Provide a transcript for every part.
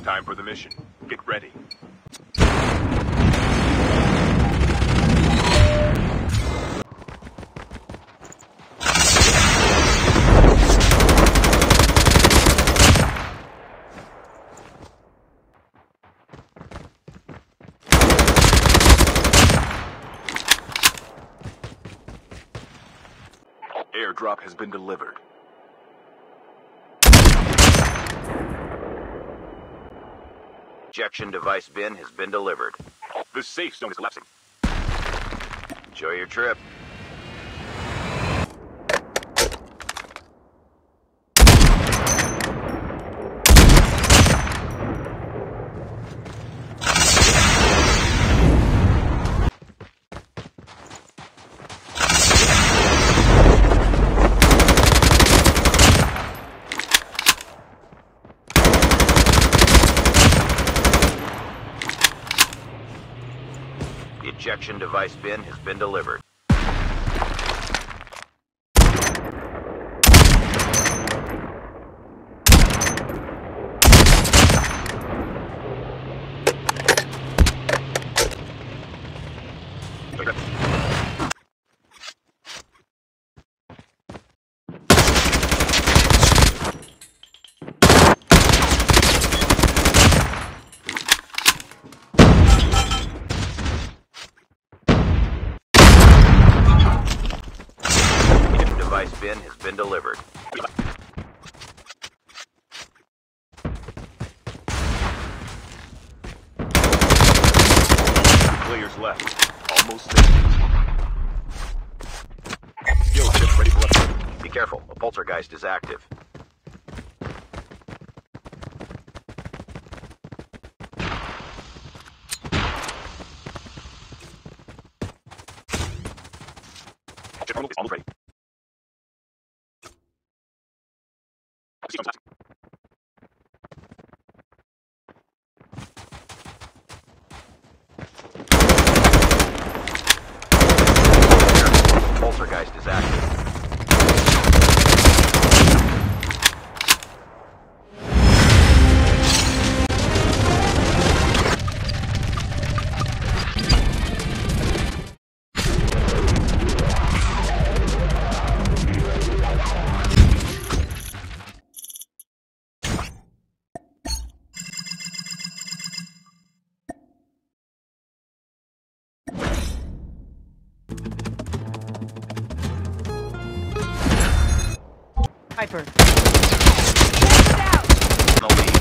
Time for the mission. Get ready. Airdrop has been delivered. Ejection device bin has been delivered. The safe zone is collapsing. Enjoy your trip. The ejection device bin has been delivered. Device bin has been delivered. Players left. Almost there. Skill chip ready for upgrade. Be careful, a poltergeist is active. Chip terminal is almost ready. Poltergeist is active. Hyper. The lead.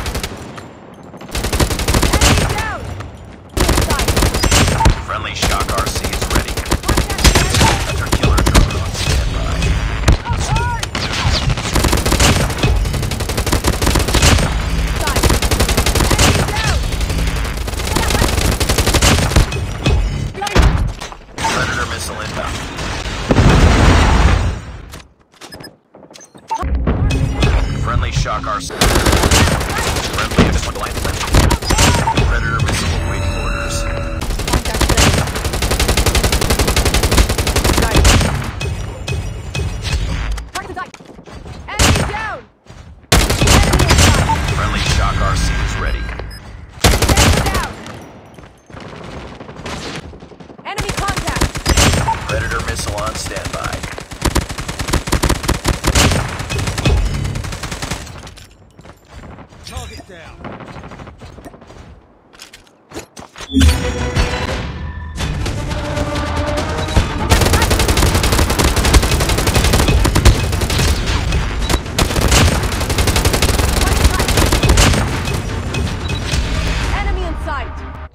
Enemy down! Inside. Friendly shock RC is ready. Hunter killer drone on standby. Inside. Enemy down! Predator missile inbound. Friendly shock RC. Friendly missile blind left. Predator missile awaiting orders. Contact ready. Right. Target sight. Enemy down! Enemy inside. Friendly shock RC is ready. Enemy down! Enemy contact! Predator missile on standby. Target down. Enemy in sight!